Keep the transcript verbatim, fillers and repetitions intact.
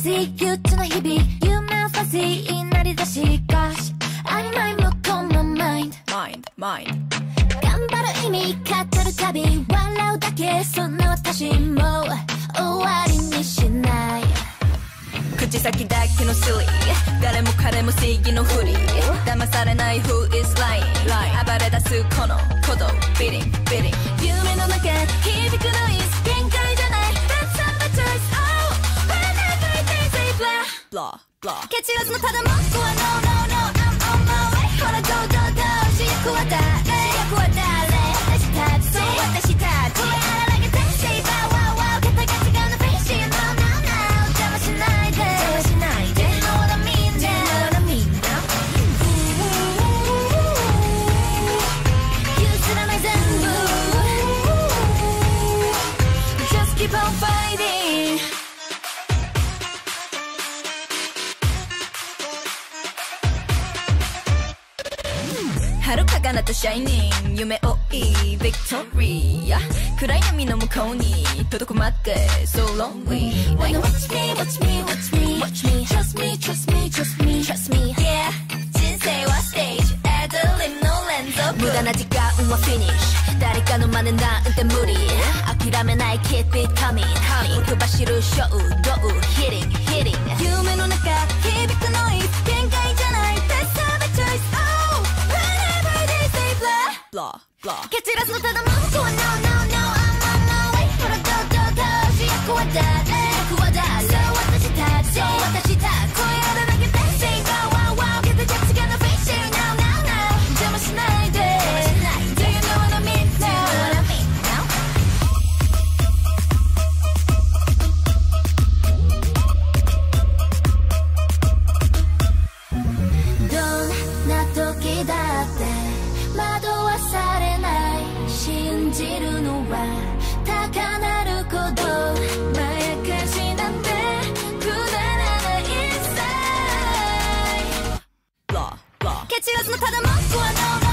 busy 憂鬱な日々夢はファジーになりだし Gosh 曖昧もこの mind Mind, mind 頑張る意味語るたび笑うだけそんな私も終わりにしない口先だけのシリ誰も彼も正義のふり騙されない Who is lying 暴れ出すこの鼓動 Beating, beating 夢の中響くノイズ限界じゃない That's not my choice Oh whenever they say blah Blah, blah 蹴散らずのただ文句は No, no, no I'm on my way ほら Go, go, go 主役は誰主役は誰私たちそう私たち声荒げて Say bow, wow, wow 肩が違うの Face it, no, no, no 邪魔しないで邪魔しないで You know what I mean, you know what I mean now譲らない全部 Just keep on fighting 遥か彼方シャイニング夢追いビクトリー暗闇の向こうに届くまで So lonely Wanna watch me, watch me, watch me, watch me Trust me, trust me, trust me, trust me Yeah 人生はステージアドリブの連続無駄な時間はフィニッシュ誰かの真似なんて無理諦めない Keep it coming 行く走る衝動 Hitting, hitting 夢の中響くノイズ限界じゃない Let's have a choice Oh whenever they say blah Blah, blah 蹴散らすのただ文句は No, no, no I'm on my way ほら Go, go, go 主役は誰主役は誰そう私たちそう私たち声荒らげて Say wow, wow, wow 桁が違うの Face it now, now, now 邪魔しないで Do you know what I mean now? Do you know what I mean now? どんな時だって惑わされない信じるのは高鳴る鼓動まやかしなんてくだらないさ Blah, blah 蹴散らすのただ文句は No, no